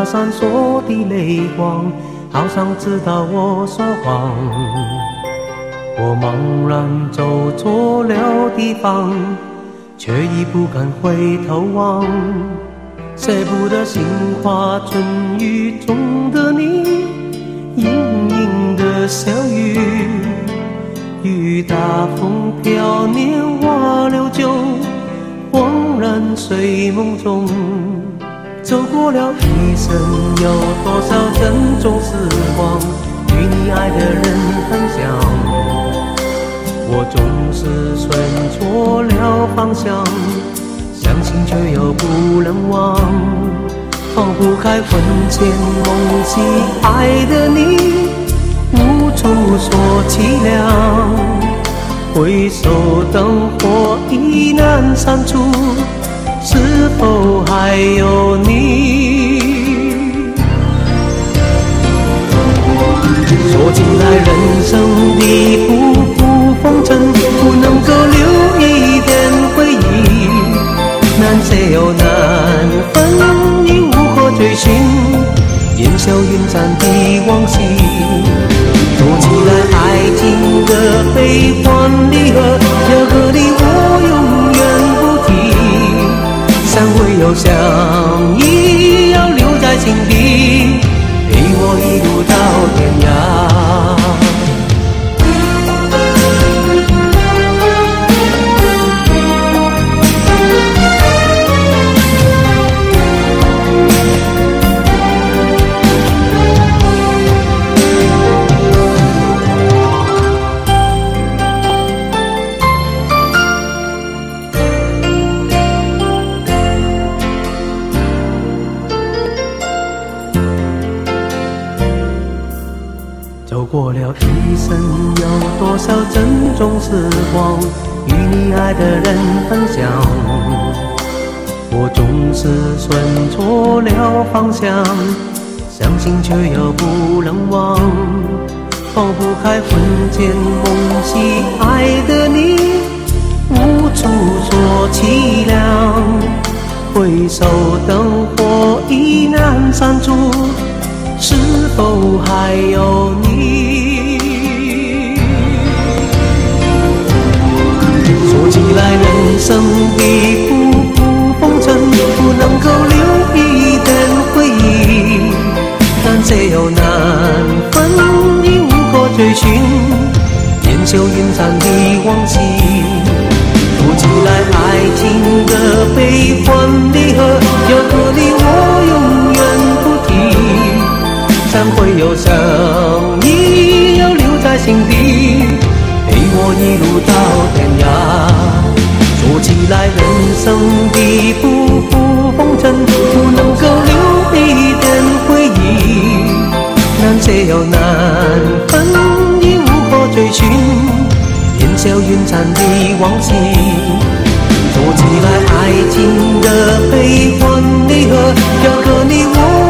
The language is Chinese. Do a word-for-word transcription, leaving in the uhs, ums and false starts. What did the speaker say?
闪烁的泪光，好像知道我说谎。我茫然走错了地方，却已不敢回头望。舍不得杏花春雨中的你，盈盈的小雨，雨打风飘，年华流久，恍然睡梦中。走过了一生，有多少珍重时光，与你爱的人分享。我总是选错了方向，相信却又不能忘。放不开魂牵梦系爱的你，无处说凄凉。回首灯火已难删除，是否还有你？说起来人生的浮浮风尘，不能够留一点回忆，难舍又难分，已无可追寻，烟消云散的往昔。说起来爱情的悲欢离合，要和你我永远不提，散会又相依，要留在心底，陪我一路到天涯。走过了一生，有多少珍重时光，与你爱的人分享。我总是选错了方向，相信却又不能忘。放不开魂牵梦系爱的你，无处说凄凉。回首灯火已难删除，是否还有你？说起来人生的浮浮风尘，不能够留一点回忆，难舍又难分，已无可追寻，烟消云散的往昔。说起来爱情的悲欢离合，要和你我永远不提，散会又相依，要留在心底，陪我一路到天涯。说起来人生的浮浮风尘，不能够留一点回忆，难舍又难分，已无可追寻，烟消云散的往昔。说起来爱情的悲欢离合，要和你我